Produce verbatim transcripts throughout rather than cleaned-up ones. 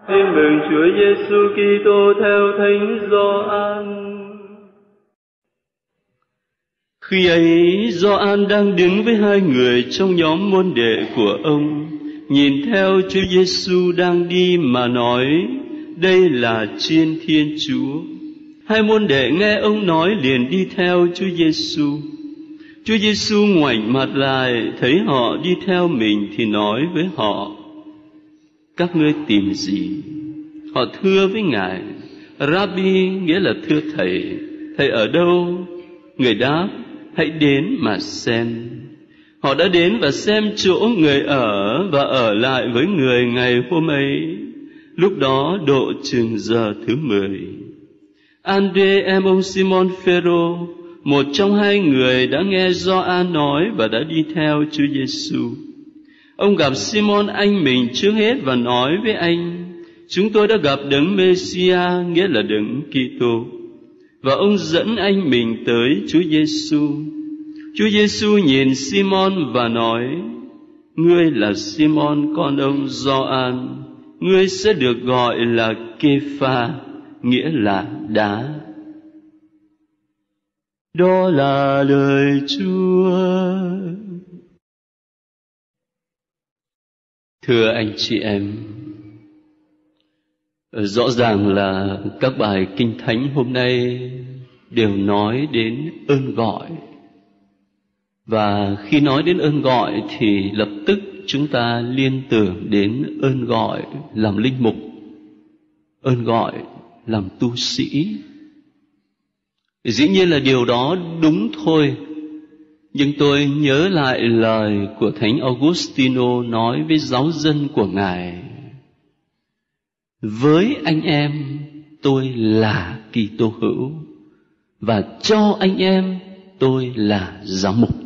Tin mừng Chúa Giêsu Kitô theo Thánh Gioan. Khi ấy, Gioan đang đứng với hai người trong nhóm môn đệ của ông, nhìn theo Chúa Giêsu đang đi mà nói: đây là Chiên Thiên Chúa. Hai môn đệ nghe ông nói liền đi theo Chúa Giêsu. Chúa Giêsu ngoảnh mặt lại, thấy họ đi theo mình thì nói với họ: các ngươi tìm gì? Họ thưa với Ngài: Rabbi, nghĩa là thưa Thầy, Thầy ở đâu? Người đáp: hãy đến mà xem. Họ đã đến và xem chỗ người ở và ở lại với người ngày hôm ấy. Lúc đó độ chừng giờ thứ mười. Ande em ông Simon Phêrô, một trong hai người, đã nghe Gioan nói và đã đi theo Chúa Giêsu. Ông gặp Simon anh mình trước hết và nói với anh: chúng tôi đã gặp Đấng Mê-si-a, nghĩa là Đấng Kitô. Và ông dẫn anh mình tới Chúa Giêsu. Chúa Giêsu nhìn Simon và nói: ngươi là Simon con ông Gioan, ngươi sẽ được gọi là Kê-pha, nghĩa là đá. Đó là lời Chúa. Thưa anh chị em, rõ ràng là các bài kinh thánh hôm nay đều nói đến ơn gọi. Và khi nói đến ơn gọi thì lập tức chúng ta liên tưởng đến ơn gọi làm linh mục, ơn gọi làm tu sĩ. Dĩ nhiên là điều đó đúng thôi, nhưng tôi nhớ lại lời của Thánh Augustino nói với giáo dân của Ngài: với anh em tôi là Kitô hữu, và cho anh em tôi là giám mục.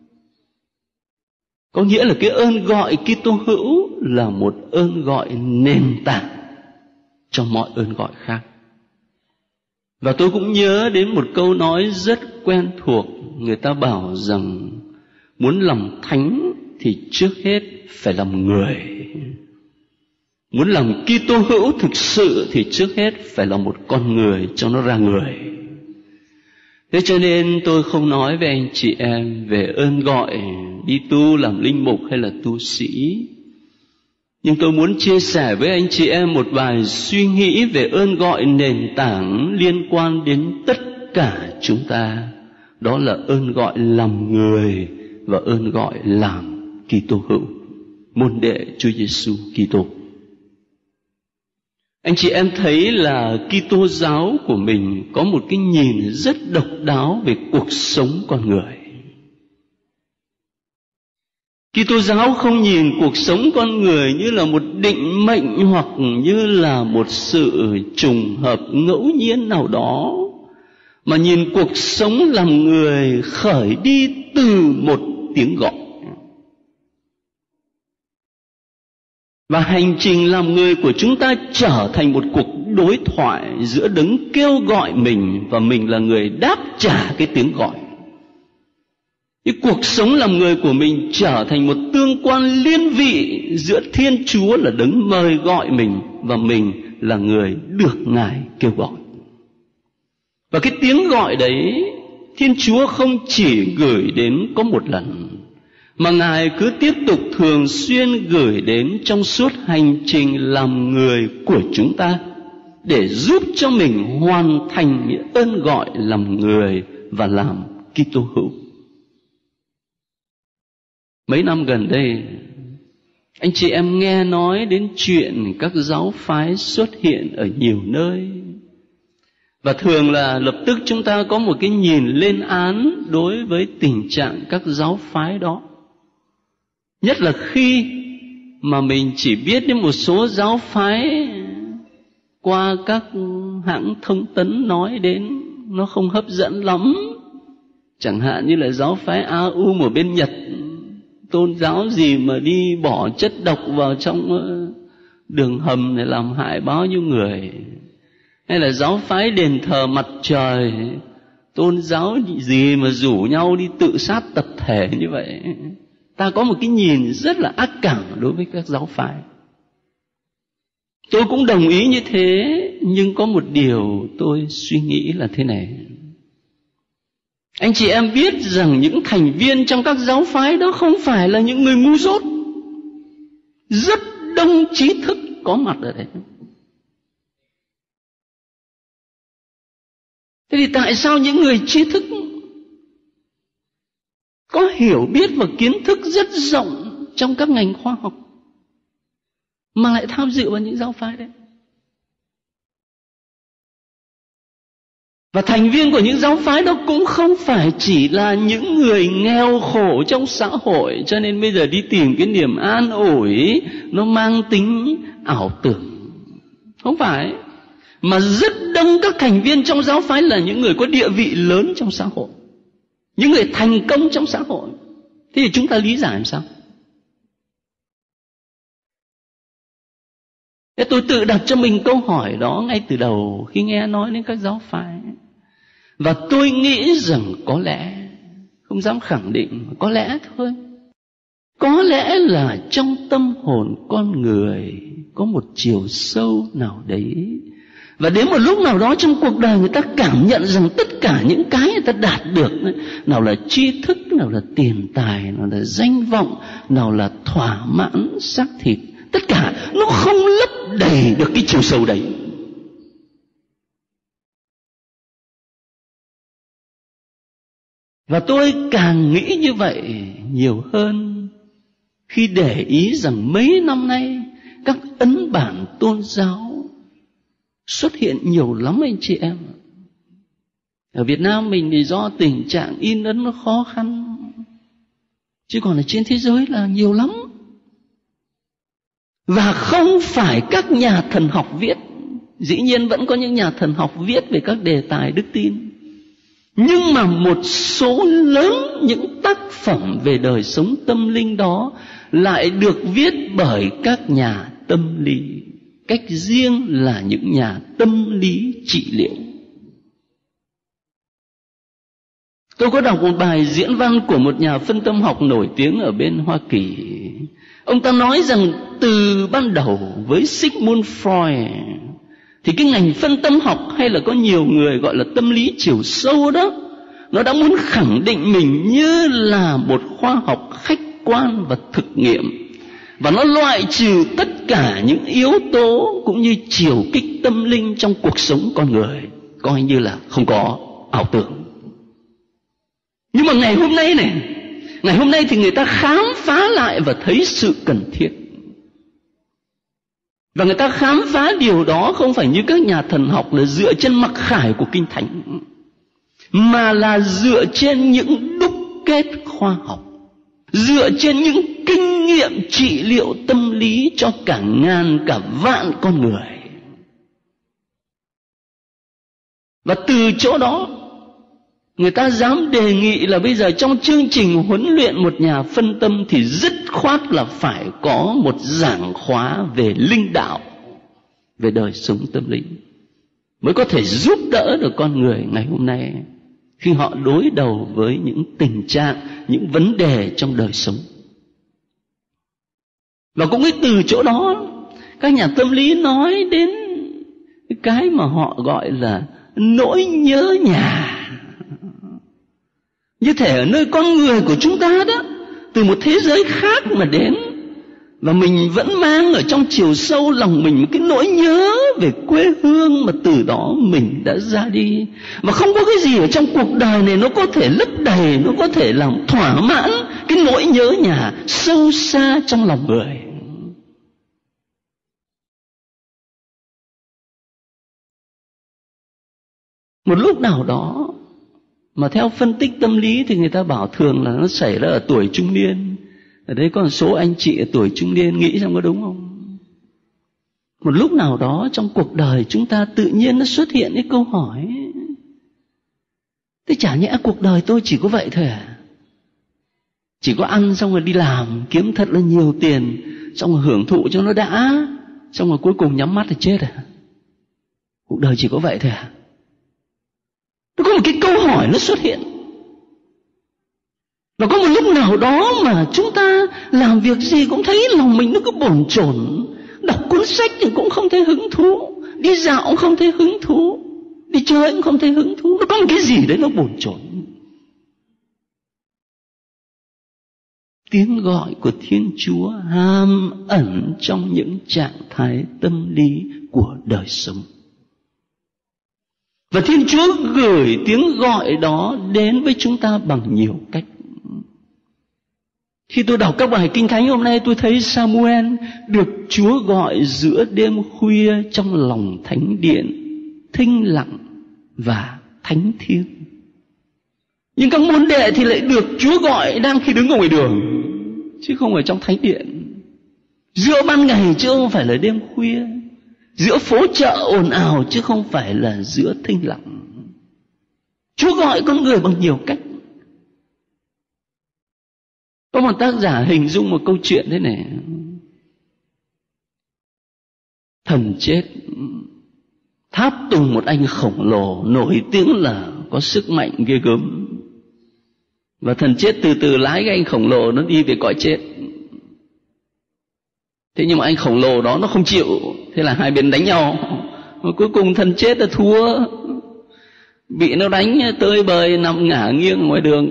Có nghĩa là cái ơn gọi Kitô hữu là một ơn gọi nền tảng cho mọi ơn gọi khác. Và tôi cũng nhớ đến một câu nói rất quen thuộc. Người ta bảo rằng muốn làm thánh thì trước hết phải làm người. Muốn làm Kitô hữu thực sự thì trước hết phải là một con người cho nó ra người. Thế cho nên tôi không nói với anh chị em về ơn gọi đi tu làm linh mục hay là tu sĩ. Nhưng tôi muốn chia sẻ với anh chị em một vài suy nghĩ về ơn gọi nền tảng liên quan đến tất cả chúng ta. Đó là ơn gọi làm người và ơn gọi làm Kitô hữu, môn đệ Chúa Giêsu Kitô. Anh chị em thấy là Kitô giáo của mình có một cái nhìn rất độc đáo về cuộc sống con người. Kitô giáo không nhìn cuộc sống con người như là một định mệnh hoặc như là một sự trùng hợp ngẫu nhiên nào đó, mà nhìn cuộc sống làm người khởi đi từ một tiếng gọi. Và hành trình làm người của chúng ta trở thành một cuộc đối thoại giữa Đấng kêu gọi mình và mình là người đáp trả cái tiếng gọi. Cái cuộc sống làm người của mình trở thành một tương quan liên vị giữa Thiên Chúa là Đấng mời gọi mình và mình là người được Ngài kêu gọi. Và cái tiếng gọi đấy, Thiên Chúa không chỉ gửi đến có một lần, mà Ngài cứ tiếp tục thường xuyên gửi đến trong suốt hành trình làm người của chúng ta, để giúp cho mình hoàn thành những ơn gọi làm người và làm Kitô hữu. Mấy năm gần đây, anh chị em nghe nói đến chuyện các giáo phái xuất hiện ở nhiều nơi. Và thường là lập tức chúng ta có một cái nhìn lên án đối với tình trạng các giáo phái đó. Nhất là khi mà mình chỉ biết đến một số giáo phái qua các hãng thông tấn nói đến, nó không hấp dẫn lắm. Chẳng hạn như là giáo phái a u ở bên Nhật, tôn giáo gì mà đi bỏ chất độc vào trong đường hầm để làm hại bao nhiêu người. Hay là giáo phái đền thờ mặt trời, tôn giáo gì mà rủ nhau đi tự sát tập thể như vậy. Ta có một cái nhìn rất là ác cảm đối với các giáo phái. Tôi cũng đồng ý như thế, nhưng có một điều tôi suy nghĩ là thế này. Anh chị em biết rằng những thành viên trong các giáo phái đó không phải là những người ngu dốt. Rất đông trí thức có mặt ở đấy. Thế thì tại sao những người trí thức có hiểu biết và kiến thức rất rộng trong các ngành khoa học mà lại tham dự vào những giáo phái đấy? Và thành viên của những giáo phái đó cũng không phải chỉ là những người nghèo khổ trong xã hội, cho nên bây giờ đi tìm cái niềm an ủi nó mang tính ảo tưởng. Không phải. Mà rất đông các thành viên trong giáo phái là những người có địa vị lớn trong xã hội, những người thành công trong xã hội. Thế thì chúng ta lý giải làm sao? Thế tôi tự đặt cho mình câu hỏi đó ngay từ đầu khi nghe nói đến các giáo phái. Và tôi nghĩ rằng có lẽ, không dám khẳng định, có lẽ thôi, có lẽ là trong tâm hồn con người có một chiều sâu nào đấy. Và đến một lúc nào đó trong cuộc đời người ta cảm nhận rằng tất cả những cái người ta đạt được, nào là tri thức, nào là tiền tài, nào là danh vọng, nào là thỏa mãn xác thịt, tất cả nó không lấp đầy được cái chiều sâu đấy. Và tôi càng nghĩ như vậy nhiều hơn khi để ý rằng mấy năm nay các ấn bản tôn giáo xuất hiện nhiều lắm anh chị em. Ở Việt Nam mình thì do tình trạng in ấn nó khó khăn, chứ còn ở trên thế giới là nhiều lắm. Và không phải các nhà thần học viết, dĩ nhiên vẫn có những nhà thần học viết về các đề tài đức tin, nhưng mà một số lớn những tác phẩm về đời sống tâm linh đó lại được viết bởi các nhà tâm lý, cách riêng là những nhà tâm lý trị liệu. Tôi có đọc một bài diễn văn của một nhà phân tâm học nổi tiếng ở bên Hoa Kỳ. Ông ta nói rằng từ ban đầu với Sigmund Freud thì cái ngành phân tâm học, hay là có nhiều người gọi là tâm lý chiều sâu đó, nó đã muốn khẳng định mình như là một khoa học khách quan và thực nghiệm. Và nó loại trừ tất cả những yếu tố cũng như chiều kích tâm linh trong cuộc sống con người, coi như là không có, ảo tưởng. Nhưng mà ngày hôm nay này, ngày hôm nay thì người ta khám phá lại và thấy sự cần thiết. Và người ta khám phá điều đó không phải như các nhà thần học là dựa trên mặc khải của Kinh Thánh, mà là dựa trên những đúc kết khoa học, dựa trên những kinh nghiệm trị liệu tâm lý cho cả ngàn cả vạn con người. Và từ chỗ đó người ta dám đề nghị là bây giờ trong chương trình huấn luyện một nhà phân tâm thì dứt khoát là phải có một giảng khóa về linh đạo, về đời sống tâm linh, mới có thể giúp đỡ được con người ngày hôm nay khi họ đối đầu với những tình trạng, những vấn đề trong đời sống. Và cũng từ chỗ đó các nhà tâm lý nói đến cái mà họ gọi là nỗi nhớ nhà. Như thể ở nơi con người của chúng ta đó, từ một thế giới khác mà đến, và mình vẫn mang ở trong chiều sâu lòng mình một cái nỗi nhớ về quê hương mà từ đó mình đã ra đi. Và không có cái gì ở trong cuộc đời này nó có thể lấp đầy, nó có thể làm thỏa mãn cái nỗi nhớ nhà sâu xa trong lòng người. Một lúc nào đó mà theo phân tích tâm lý thì người ta bảo thường là nó xảy ra ở tuổi trung niên. Ở đây có một số anh chị ở tuổi trung niên, nghĩ xem có đúng không? Một lúc nào đó trong cuộc đời chúng ta tự nhiên nó xuất hiện cái câu hỏi: thế chả nhẽ cuộc đời tôi chỉ có vậy thôi à? Chỉ có ăn xong rồi đi làm, kiếm thật là nhiều tiền, xong rồi hưởng thụ cho nó đã, xong rồi cuối cùng nhắm mắt thì chết à? Cuộc đời chỉ có vậy thôi à? Nó có một cái câu hỏi nó xuất hiện. Và có một lúc nào đó mà chúng ta làm việc gì cũng thấy lòng mình nó cứ bồn chồn, đọc cuốn sách thì cũng không thấy hứng thú, đi dạo cũng không thấy hứng thú, đi chơi cũng không thấy hứng thú. Nó có một cái gì đấy nó bồn chồn. Tiếng gọi của Thiên Chúa hàm ẩn trong những trạng thái tâm lý của đời sống. Và Thiên Chúa gửi tiếng gọi đó đến với chúng ta bằng nhiều cách. Khi tôi đọc các bài Kinh Thánh hôm nay, tôi thấy Samuel được Chúa gọi giữa đêm khuya trong lòng thánh điện, thinh lặng và thánh thiêng. Nhưng các môn đệ thì lại được Chúa gọi đang khi đứng ở ngoài đường, chứ không ở trong thánh điện. Giữa ban ngày chứ không phải là đêm khuya, giữa phố chợ ồn ào chứ không phải là giữa thinh lặng. Chúa gọi con người bằng nhiều cách. Có một tác giả hình dung một câu chuyện thế này. Thần chết tháp tùng một anh khổng lồ nổi tiếng là có sức mạnh ghê gớm. Và thần chết từ từ lái cái anh khổng lồ nó đi về cõi chết. Thế nhưng mà anh khổng lồ đó nó không chịu, thế là hai bên đánh nhau. Và cuối cùng thần chết là thua, bị nó đánh tơi bời nằm ngả nghiêng ngoài đường.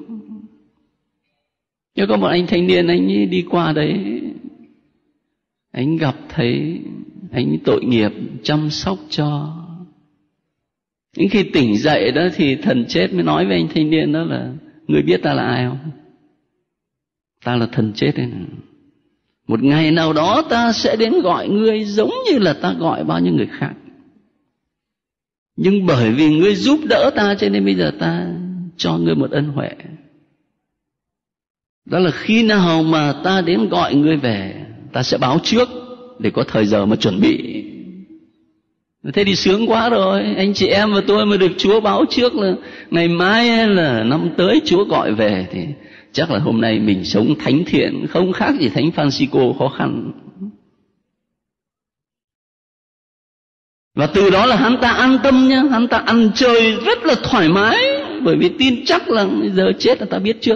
Nhưng có một anh thanh niên, anh ấy đi qua đấy, anh gặp thấy anh tội nghiệp chăm sóc cho. Đến khi tỉnh dậy đó thì thần chết mới nói với anh thanh niên đó là: người biết ta là ai không? Ta là thần chết đấy. Một ngày nào đó ta sẽ đến gọi ngươi giống như là ta gọi bao nhiêu người khác. Nhưng bởi vì ngươi giúp đỡ ta cho nên bây giờ ta cho ngươi một ân huệ. Đó là khi nào mà ta đến gọi ngươi về, ta sẽ báo trước để có thời giờ mà chuẩn bị. Thế thì sướng quá rồi. Anh chị em và tôi mà được Chúa báo trước là ngày mai hay là năm tới Chúa gọi về, thì chắc là hôm nay mình sống thánh thiện, không khác gì Thánh Francisco khó khăn. Và từ đó là hắn ta an tâm nhá, hắn ta ăn chơi rất là thoải mái, bởi vì tin chắc là giờ chết là ta biết trước.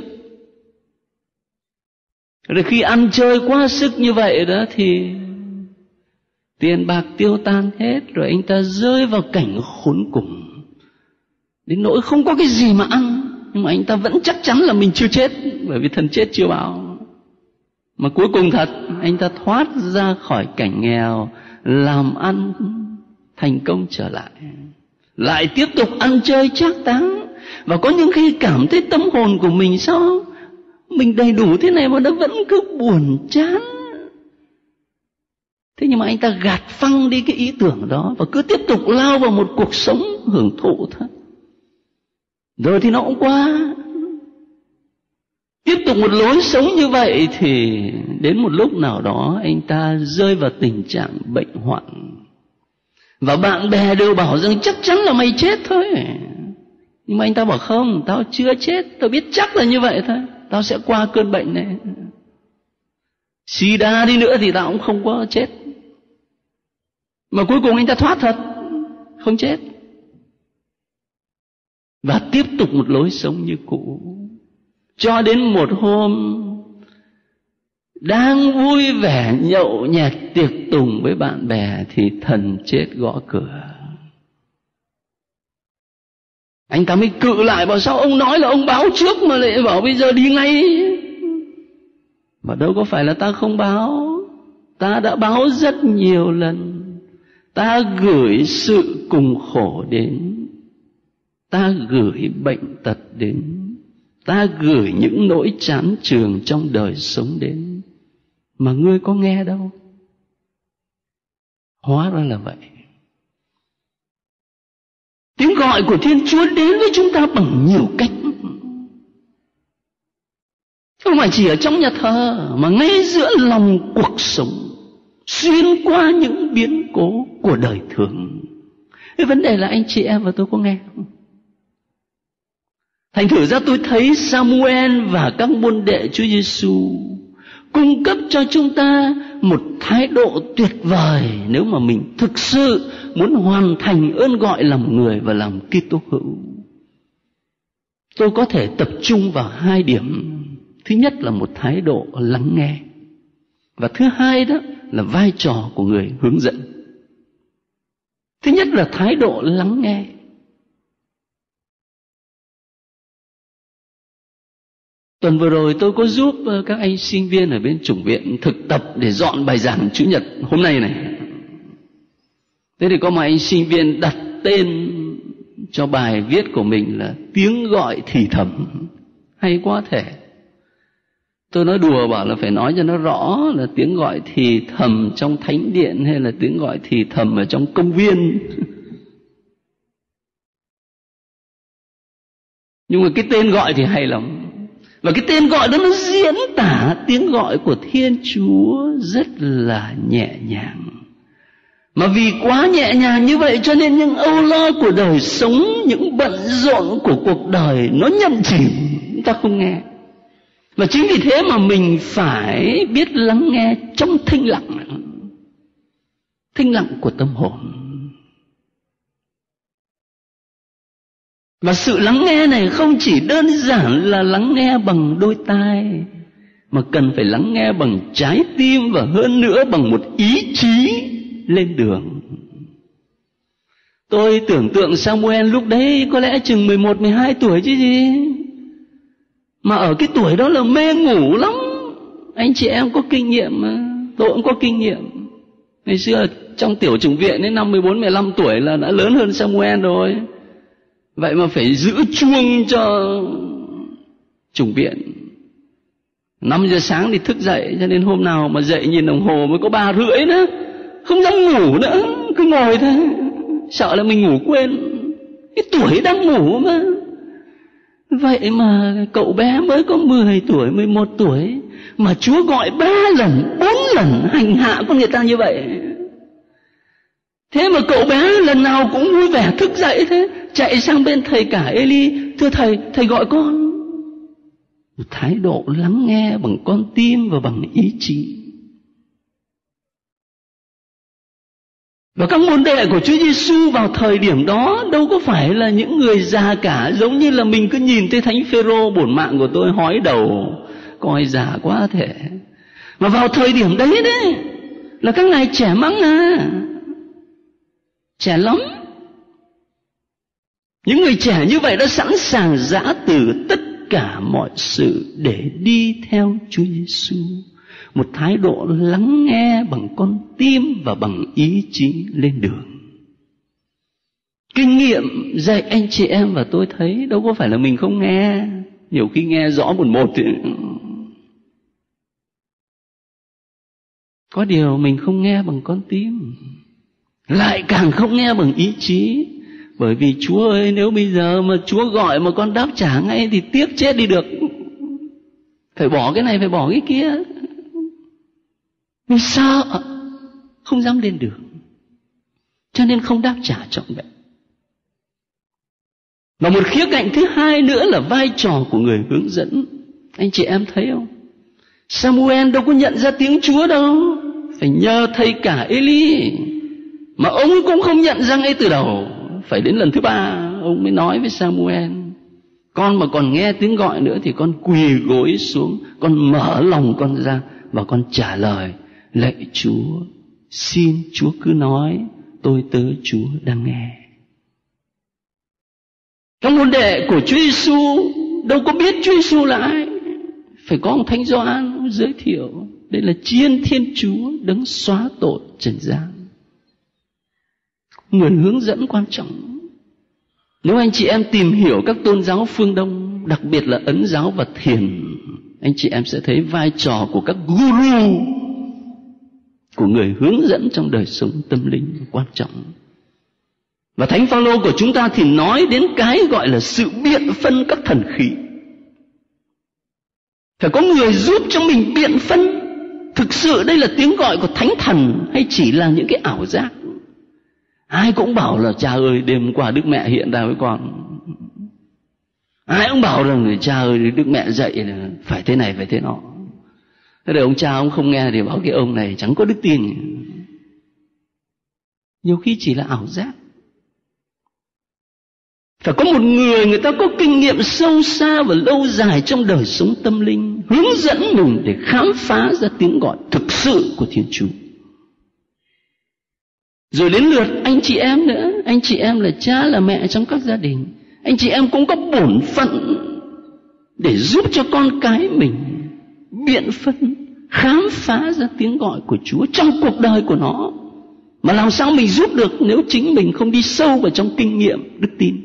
Rồi khi ăn chơi quá sức như vậy đó thì tiền bạc tiêu tan hết, rồi anh ta rơi vào cảnh khốn cùng, đến nỗi không có cái gì mà ăn. Nhưng mà anh ta vẫn chắc chắn là mình chưa chết, bởi vì thần chết chưa báo. Mà cuối cùng thật, anh ta thoát ra khỏi cảnh nghèo, làm ăn thành công trở lại, lại tiếp tục ăn chơi trác táng. Và có những khi cảm thấy tâm hồn của mình sao mình đầy đủ thế này mà nó vẫn cứ buồn chán. Thế nhưng mà anh ta gạt phăng đi cái ý tưởng đó và cứ tiếp tục lao vào một cuộc sống hưởng thụ thôi. Rồi thì nó cũng qua. Tiếp tục một lối sống như vậy thì đến một lúc nào đó anh ta rơi vào tình trạng bệnh hoạn. Và bạn bè đều bảo rằng chắc chắn là mày chết thôi. Nhưng mà anh ta bảo không, tao chưa chết, tao biết chắc là như vậy thôi. Tao sẽ qua cơn bệnh này. Sida đi nữa thì tao cũng không có chết. Mà cuối cùng anh ta thoát thật, không chết. Và tiếp tục một lối sống như cũ. Cho đến một hôm đang vui vẻ nhậu nhẹt tiệc tùng với bạn bè thì thần chết gõ cửa. Anh ta mới cự lại, bảo sao ông nói là ông báo trước mà lại bảo bây giờ đi ngay. Mà đâu có phải là ta không báo, ta đã báo rất nhiều lần. Ta gửi sự cùng khổ đến, ta gửi bệnh tật đến, ta gửi những nỗi chán chường trong đời sống đến, mà ngươi có nghe đâu. Hóa ra là vậy. Tiếng gọi của Thiên Chúa đến với chúng ta bằng nhiều cách. Không phải chỉ ở trong nhà thờ, mà ngay giữa lòng cuộc sống, xuyên qua những biến cố của đời thường. Cái vấn đề là anh chị em và tôi có nghe không? Thành thử ra tôi thấy Samuel và các môn đệ Chúa Giêsu cung cấp cho chúng ta một thái độ tuyệt vời nếu mà mình thực sự muốn hoàn thành ơn gọi làm người và làm Kitô hữu. Tôi có thể tập trung vào hai điểm. Thứ nhất là một thái độ lắng nghe. Và thứ hai đó là vai trò của người hướng dẫn. Thứ nhất là thái độ lắng nghe. Tuần vừa rồi tôi có giúp các anh sinh viên ở bên chủng viện thực tập để dọn bài giảng Chủ nhật hôm nay này. Thế thì có một anh sinh viên đặt tên cho bài viết của mình là tiếng gọi thì thầm. Hay quá thể. Tôi nói đùa bảo là phải nói cho nó rõ là tiếng gọi thì thầm trong thánh điện hay là tiếng gọi thì thầm ở trong công viên. Nhưng mà cái tên gọi thì hay lắm. Và cái tên gọi đó nó diễn tả tiếng gọi của Thiên Chúa rất là nhẹ nhàng. Mà vì quá nhẹ nhàng như vậy cho nên những âu lo của đời sống, những bận rộn của cuộc đời nó nhầm chìm, chúng ta không nghe. Và chính vì thế mà mình phải biết lắng nghe trong thinh lặng, thinh lặng của tâm hồn. Và sự lắng nghe này không chỉ đơn giản là lắng nghe bằng đôi tai, mà cần phải lắng nghe bằng trái tim và hơn nữa bằng một ý chí lên đường. Tôi tưởng tượng Samuel lúc đấy có lẽ chừng mười một, mười hai tuổi chứ gì. Mà ở cái tuổi đó là mê ngủ lắm. Anh chị em có kinh nghiệm mà, tôi cũng có kinh nghiệm. Ngày xưa trong tiểu chủng viện đến năm mười bốn, mười lăm tuổi là đã lớn hơn Samuel rồi. Vậy mà phải giữ chuông cho chủng viện. Năm giờ sáng thì thức dậy, cho nên hôm nào mà dậy nhìn đồng hồ mới có ba rưỡi nữa, không dám ngủ nữa, cứ ngồi thôi, sợ là mình ngủ quên. Cái tuổi đang ngủ mà. Vậy mà cậu bé mới có mười tuổi, mười một tuổi mà Chúa gọi ba lần, bốn lần hành hạ con người ta như vậy. Thế mà cậu bé lần nào cũng vui vẻ thức dậy thế, chạy sang bên thầy cả Eli, thưa thầy, thầy gọi con. Một thái độ lắng nghe bằng con tim và bằng ý chí. Và các môn đệ của Chúa Giêsu vào thời điểm đó đâu có phải là những người già cả, giống như là mình cứ nhìn thấy Thánh Phêrô bổn mạng của tôi hói đầu, coi già quá thể. Mà vào thời điểm đấy đấy là các ngài trẻ măng à, trẻ lắm. Những người trẻ như vậy đã sẵn sàng giã từ tất cả mọi sự để đi theo Chúa Giêsu. Một thái độ lắng nghe bằng con tim và bằng ý chí lên đường. Kinh nghiệm dạy anh chị em và tôi thấy đâu có phải là mình không nghe. Nhiều khi nghe rõ một một thì có điều mình không nghe bằng con tim, lại càng không nghe bằng ý chí. Bởi vì Chúa ơi, nếu bây giờ mà Chúa gọi mà con đáp trả ngay thì tiếc chết đi được. Phải bỏ cái này, phải bỏ cái kia. Vì sợ, không dám lên đường, cho nên không đáp trả trọn vẹn. Và một khía cạnh thứ hai nữa là vai trò của người hướng dẫn. Anh chị em thấy không? Samuel đâu có nhận ra tiếng Chúa đâu, phải nhờ thầy cả Eli. Mà ông cũng không nhận ra ngay từ đầu. Phải đến lần thứ ba ông mới nói với Samuel, con mà còn nghe tiếng gọi nữa thì con quỳ gối xuống, con mở lòng con ra và con trả lời, lạy Chúa, xin Chúa cứ nói, tôi tớ Chúa đang nghe. Các môn đệ của Chúa Giêsu đâu có biết Chúa Giêsu là ai. Phải có ông Thánh Gioan giới thiệu, đây là Chiên Thiên Chúa đấng xóa tội trần gian. Người hướng dẫn quan trọng. Nếu anh chị em tìm hiểu các tôn giáo phương Đông, đặc biệt là Ấn giáo và Thiền, anh chị em sẽ thấy vai trò của các guru, của người hướng dẫn trong đời sống tâm linh quan trọng. Và Thánh Phaolô của chúng ta thì nói đến cái gọi là sự biện phân các thần khí. Phải có người giúp cho mình biện phân thực sự đây là tiếng gọi của Thánh Thần hay chỉ là những cái ảo giác. Ai cũng bảo là cha ơi, đêm qua Đức Mẹ hiện ra với con. Ai cũng bảo rằng cha ơi, Đức Mẹ dạy là phải thế này phải thế nọ. Thế để ông cha ông không nghe thì bảo cái ông này chẳng có đức tin. Nhiều khi chỉ là ảo giác. Phải có một người người ta có kinh nghiệm sâu xa và lâu dài trong đời sống tâm linh, hướng dẫn mình để khám phá ra tiếng gọi thực sự của Thiên Chúa. Rồi đến lượt anh chị em nữa. Anh chị em là cha là mẹ trong các gia đình, anh chị em cũng có bổn phận để giúp cho con cái mình biện phân, khám phá ra tiếng gọi của Chúa trong cuộc đời của nó. Mà làm sao mình giúp được nếu chính mình không đi sâu vào trong kinh nghiệm đức tin?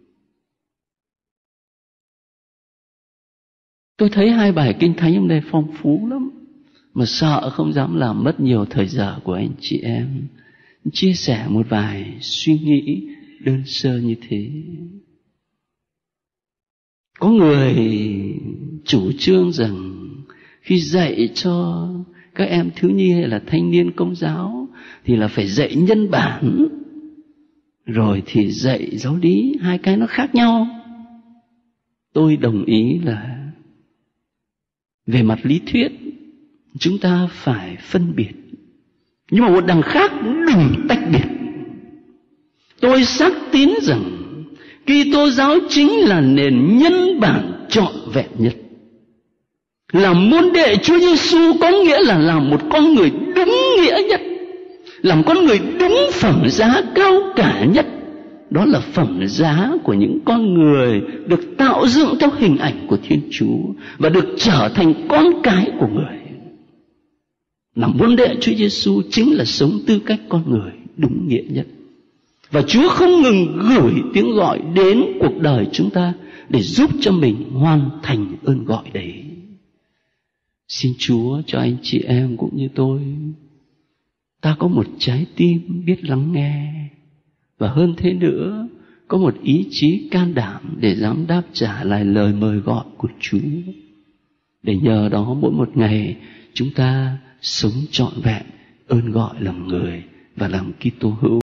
Tôi thấy hai bài kinh thánh hôm nay phong phú lắm, mà sợ không dám làm mất nhiều thời giờ của anh chị em. Chia sẻ một vài suy nghĩ đơn sơ như thế. Có người chủ trương rằng khi dạy cho các em thiếu nhi hay là thanh niên công giáo thì là phải dạy nhân bản, rồi thì dạy giáo lý, hai cái nó khác nhau. Tôi đồng ý là về mặt lý thuyết chúng ta phải phân biệt, nhưng mà một đằng khác đừng tách biệt. Tôi xác tín rằng Kitô giáo chính là nền nhân bản trọn vẹn nhất. Làm môn đệ Chúa Giêsu có nghĩa là làm một con người đúng nghĩa nhất, làm con người đúng phẩm giá cao cả nhất. Đó là phẩm giá của những con người được tạo dựng theo hình ảnh của Thiên Chúa và được trở thành con cái của người. Làm môn đệ Chúa Giêsu chính là sống tư cách con người đúng nghĩa nhất. Và Chúa không ngừng gửi tiếng gọi đến cuộc đời chúng ta để giúp cho mình hoàn thành ơn gọi đấy. Xin Chúa cho anh chị em cũng như tôi, ta có một trái tim biết lắng nghe, và hơn thế nữa, có một ý chí can đảm để dám đáp trả lại lời mời gọi của Chúa. Để nhờ đó mỗi một ngày chúng ta sống trọn vẹn ơn gọi làm người và làm Kitô hữu.